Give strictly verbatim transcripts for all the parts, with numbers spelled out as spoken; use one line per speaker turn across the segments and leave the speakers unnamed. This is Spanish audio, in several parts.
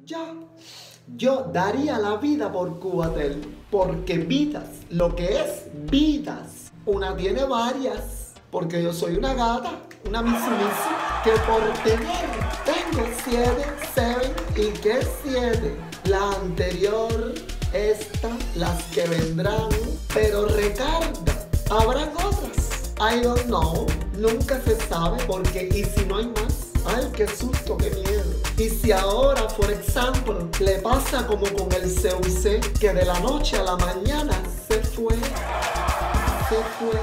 Yo, yo daría la vida por Cubatel, porque vidas, lo que es vidas, una tiene varias, porque yo soy una gata, una misi que por tener tengo siete, seven y que siete. La anterior, esta, las que vendrán, pero recarga, habrán otras, I don't know, nunca se sabe, porque y si no hay más, ay, qué susto, qué miedo. Y si ahora, por ejemplo, le pasa como con el C U C, que de la noche a la mañana se fue, se fue,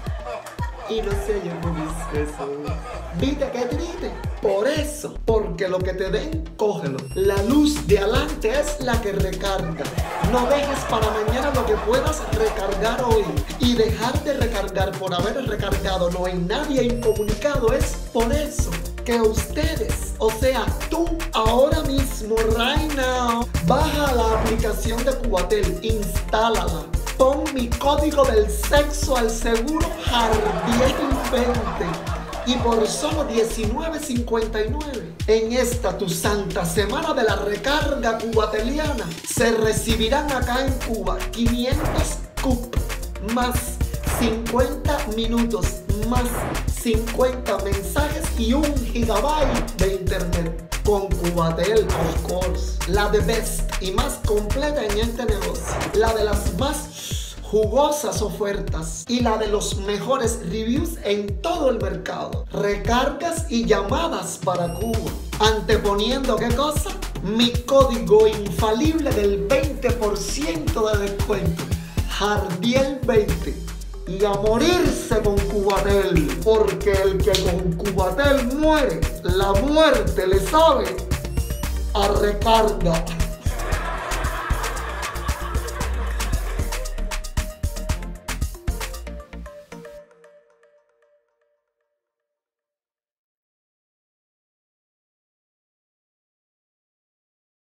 y no sé yo cómo es eso. ¿Viste qué triste? Por eso, porque lo que te den, cógelo. La luz de adelante es la que recarga. No dejes para mañana lo que puedas recargar hoy. Y dejar de recargar por haber recargado no hay nadie incomunicado. Es por eso que ustedes, o sea, tú ahora mismo, right now, baja la aplicación de Cubatel, instálala. Pon mi código del sexo al seguro Jardiel veinte y por solo diecinueve cincuenta y nueve en esta tu santa semana de la recarga cubateliana se recibirán acá en Cuba quinientos cup más cincuenta minutos más cincuenta mensajes y un gigabyte de internet. Con Cubatel, of course, la de best y más completa en este negocio, la de las más jugosas ofertas y la de los mejores reviews en todo el mercado. Recargas y llamadas para Cuba, anteponiendo ¿qué cosa? Mi código infalible del veinte por ciento de descuento, Jardiel veinte. Y a morirse con Cubatel, porque el que con Cubatel muere, la muerte le sabe a recarga.